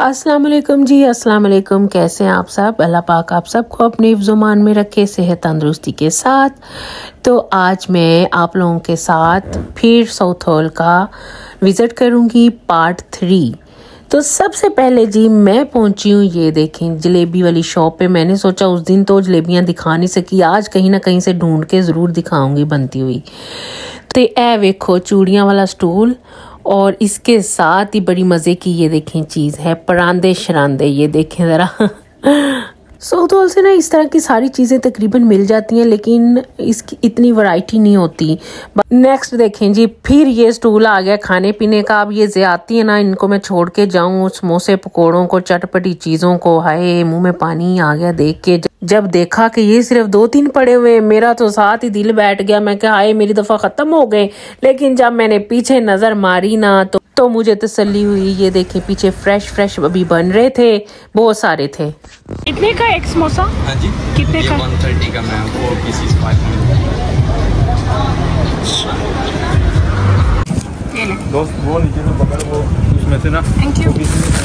अस्सलाम वालेकुम जी, अस्सलाम वालेकुम। कैसे हैं आप सब? अल्लाह पाक आप सबको अपने हिफ्ज़-ओ-मान में रखे, सेहत तंदुरुस्ती के साथ। तो आज मैं आप लोगों के साथ फिर साउथ हॉल का विज़िट करूंगी पार्ट 3। तो सबसे पहले जी मैं पहुंची हूँ, ये देखें जलेबी वाली शॉप पे। मैंने सोचा उस दिन तो जलेबियाँ दिखा नहीं सकी, आज कहीं ना कहीं से ढूंढ के ज़रूर दिखाऊंगी बनती हुई। तो ए वेखो चूड़ियाँ वाला स्टूल, और इसके साथ ही बड़ी मज़े की ये देखें चीज़ है परांदे शरांदे। ये देखें ज़रा साउथ हॉल से ना इस तरह की सारी चीज़ें तकरीबन मिल जाती हैं, लेकिन इसकी इतनी वैरायटी नहीं होती। नेक्स्ट देखें जी, फिर ये स्टूल आ गया खाने पीने का। अब ये ज़्यादती है ना, इनको मैं छोड़ के जाऊँ समोसे पकौड़ों को, चटपटी चीज़ों को। हाय मुंह में पानी आ गया देख के। जब देखा कि ये सिर्फ 2-3 पड़े हुए, मेरा तो साथ ही दिल बैठ गया। मैं कहा हाय मेरी दफ़ा ख़त्म हो गए। लेकिन जब मैंने पीछे नज़र मारी ना तो मुझे तसल्ली हुई। ये देखें पीछे फ्रेश अभी बन रहे थे, बहुत सारे थे। कितने का एक समोसा? हाँ जी, कितने का? 130 का मैम, 4 पीसेस 5 वो नीचे से पकड़, वो उसमें से ना। Thank you.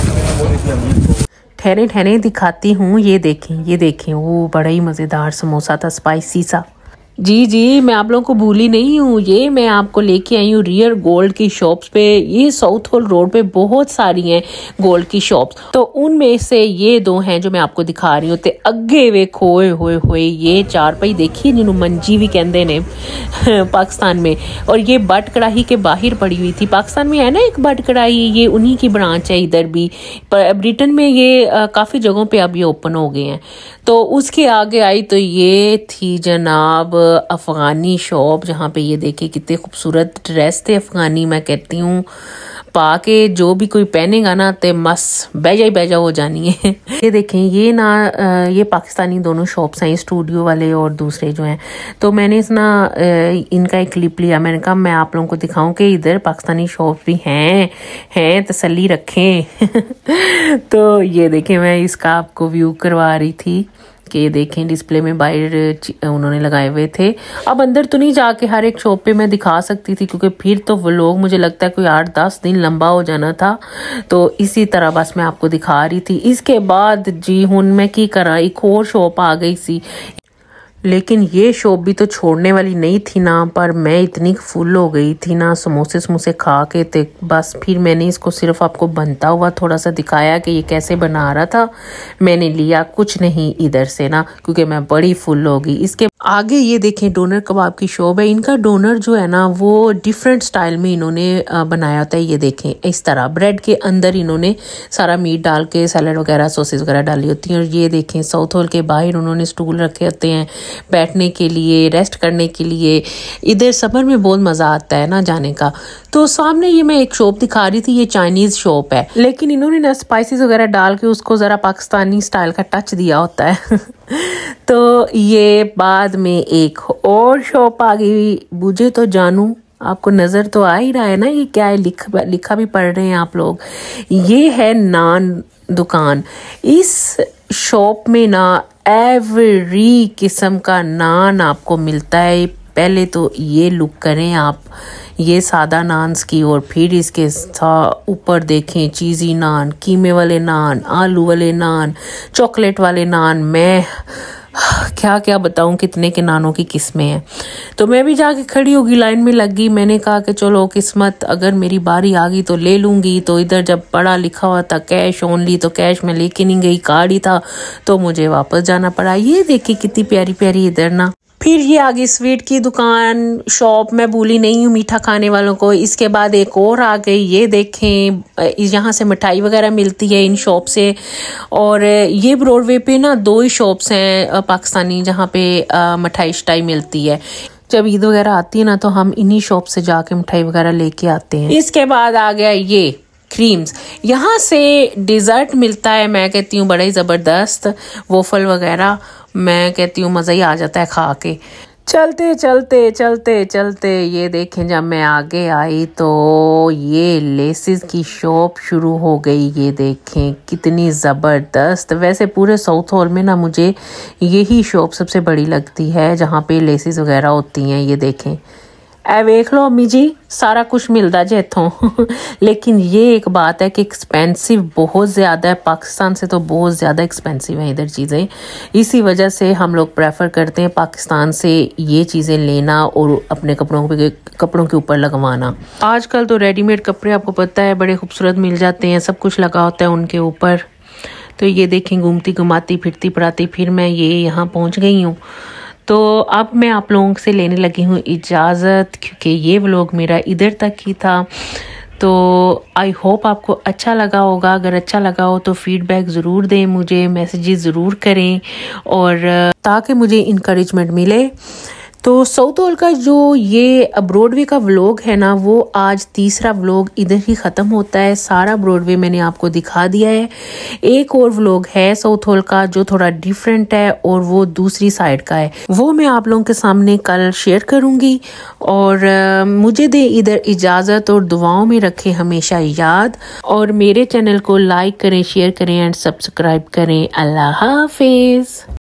ठहरे दिखाती हूँ। ये देखें वो बड़ा ही मज़ेदार समोसा था, स्पाइसी सा। जी मैं आप लोगों को भूली नहीं हूँ। ये मैं आपको लेके आई हूँ रियल गोल्ड की शॉप्स पे। ये साउथ हॉल रोड पे बहुत सारी हैं गोल्ड की शॉप्स, तो उनमें से ये 2 हैं जो मैं आपको दिखा रही हूँ। ते अगे वे खोए होए ये चारपाई देखिए जिन्हों मंजी भी कहते ने पाकिस्तान में। और ये बट कढ़ाई के बाहर पड़ी हुई थी। पाकिस्तान में है ना एक बट कढ़ाई, ये उन्हीं की ब्रांच है इधर भी। पर ब्रिटेन में ये काफ़ी जगहों पे अब ये ओपन हो गए हैं। तो उसके आगे आई तो ये थी जनाब अफ़गानी शॉप, जहाँ पे ये देखिए कितने खूबसूरत ड्रेस थे अफ़गानी। मैं कहती हूँ पा के जो भी कोई पहनेगा ना ते मस्त बेजा हो जानी है। ये देखें ये ना ये पाकिस्तानी दोनों शॉप्स हैं, स्टूडियो वाले और दूसरे जो हैं। तो मैंने इनका एक क्लिप लिया। मैंने कहा मैं आप लोगों को दिखाऊं कि इधर पाकिस्तानी शॉप्स भी हैं तसल्ली रखें। तो ये देखें मैं इसका आपको व्यू करवा रही थी कि देखें डिस्प्ले में बाहर उन्होंने लगाए हुए थे। अब अंदर तो नहीं जाके हर एक शॉप पे मैं दिखा सकती थी, क्योंकि फिर तो व्लॉग मुझे लगता है कोई 8-10 दिन लंबा हो जाना था। तो इसी तरह बस मैं आपको दिखा रही थी। इसके बाद जी हुन मैं की करा, एक और शॉप आ गई सी। लेकिन ये शॉप भी तो छोड़ने वाली नहीं थी ना, पर मैं इतनी फुल हो गई थी ना समोसे खा के। ते बस फिर मैंने इसको सिर्फ आपको बनता हुआ थोड़ा सा दिखाया कि ये कैसे बना रहा था। मैंने लिया कुछ नहीं इधर से ना, क्योंकि मैं बड़ी फुल हो गई। इसके आगे ये देखें डोनर कबाब की शॉप है। इनका डोनर जो है ना वो डिफरेंट स्टाइल में इन्होंने बनाया होता है। ये देखें इस तरह ब्रेड के अंदर इन्होंने सारा मीट डाल के सैलड वगैरह सॉसेस वगैरह डाली होती हैं। और ये देखें साउथ हॉल के बाहर उन्होंने स्टूल रखे होते हैं बैठने के लिए, रेस्ट करने के लिए। इधर समर में बहुत मज़ा आता है ना जाने का। तो सामने ये मैं एक शॉप दिखा रही थी, ये चाइनीज़ शॉप है, लेकिन इन्होंने ना स्पाइसेस वगैरह डाल के उसको ज़रा पाकिस्तानी स्टाइल का टच दिया होता है। तो ये बाद में एक और शॉप आ गई, बुझे तो जानू। आपको नज़र तो आ ही रहा है ना ये क्या है, लिखा भी पढ़ रहे हैं आप लोग। ये है नान दुकान। इस शॉप में ना एवरी किस्म का नान आपको मिलता है। पहले तो ये लुक करें आप, ये सादा नान्स की, और फिर इसके ऊपर देखें चीज़ी नान, कीमे वाले नान, आलू वाले नान, चॉकलेट वाले नान। मैं क्या बताऊं कितने के नानों की किस्में हैं। तो मैं भी जाके खड़ी होगी, लाइन में लग गई। मैंने कहा कि चलो किस्मत अगर मेरी बारी आ गई तो ले लूंगी। तो इधर जब पढ़ा लिखा हुआ था कैश ओनली, तो कैश में लेके नहीं गई, कार्ड ही था, तो मुझे वापस जाना पड़ा। ये देखिए कितनी प्यारी प्यारी इधर ना। फिर ये आ गई स्वीट की दुकान शॉप, मैं भूली नहीं हूँ मीठा खाने वालों को। इसके बाद एक और आ गई, ये देखें यहाँ से मिठाई वगैरह मिलती है इन शॉप से। और ये ब्रॉडवे पे ना 2 ही शॉप्स हैं पाकिस्तानी जहाँ पे मिठाई शिठाई मिलती है। जब ईद वगैरह आती है ना तो हम इन्हीं शॉप से जाके मिठाई वगैरह लेके आते हैं। इसके बाद आ गया ये क्रीम्स, यहाँ से डिज़र्ट मिलता है। मैं कहती हूँ बड़ा ही ज़बरदस्त वोफल वगैरह, मैं कहती हूँ मज़ा ही आ जाता है खा के। चलते ये देखें जब मैं आगे आई तो ये लेसेस की शॉप शुरू हो गई। ये देखें कितनी ज़बरदस्त। वैसे पूरे साउथ हॉल में ना मुझे यही शॉप सबसे बड़ी लगती है जहाँ पे लेसेस वगैरह होती हैं। ये देखें ए वेख लो अम्मी जी, सारा कुछ मिलता जे इथों लेकिन ये एक बात है कि एक्सपेंसिव बहुत ज़्यादा है, पाकिस्तान से तो बहुत ज़्यादा एक्सपेंसिव है इधर चीज़ें। इसी वजह से हम लोग प्रेफर करते हैं पाकिस्तान से ये चीज़ें लेना और अपने कपड़ों के ऊपर लगवाना। आजकल तो रेडीमेड कपड़े आपको पता है बड़े खूबसूरत मिल जाते हैं, सब कुछ लगा होता है उनके ऊपर। तो ये देखें, घूमती घुमाती फिरती पड़ाती फिर मैं ये यहाँ पहुँच गई हूँ। तो अब मैं आप लोगों से लेने लगी हूँ इजाज़त, क्योंकि ये व्लॉग मेरा इधर तक ही था। तो आई होप आपको अच्छा लगा होगा। अगर अच्छा लगा हो तो फीडबैक ज़रूर दें मुझे, मैसेजेस ज़रूर करें, और ताकि मुझे इनकरेजमेंट मिले। तो साउथ हॉल का जो ये ब्रॉडवे का व्लॉग है ना, वो आज तीसरा व्लॉग इधर ही ख़त्म होता है। सारा ब्रॉडवे मैंने आपको दिखा दिया है। एक और व्लॉग है साउथ हॉल का जो थोड़ा डिफरेंट है और वो दूसरी साइड का है, वो मैं आप लोगों के सामने कल शेयर करूँगी। और मुझे दे इधर इजाज़त और दुआओं में रखें हमेशा याद, और मेरे चैनल को लाइक करें, शेयर करें एंड सब्सक्राइब करें। अल्लाह हाफिज़।